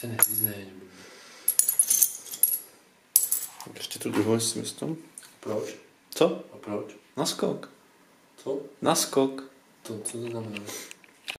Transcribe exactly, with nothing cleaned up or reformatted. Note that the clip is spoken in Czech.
Ten hříznej nebudu. Ještě tu druhou smysl. Proč? Co? A proč? Naskok. Co? Naskok. To, co to znamená?